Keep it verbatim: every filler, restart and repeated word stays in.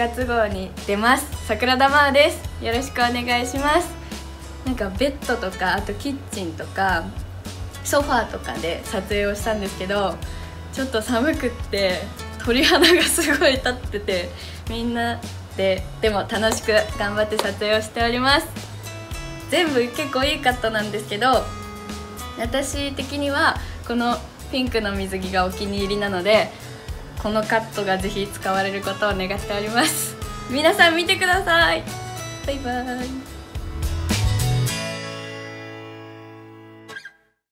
がつ号に出ます。桜田真央です。よろしくお願いします。なんかベッドとか、あとキッチンとかソファーとかで撮影をしたんですけど、ちょっと寒くって鳥肌がすごい立ってて、みんなででも楽しく頑張って撮影をしております。全部結構いいカットなんですけど、私的にはこのピンクの水着がお気に入りなので、このカットがぜひ使われることを願っております。皆さん見てください。バイバーイ。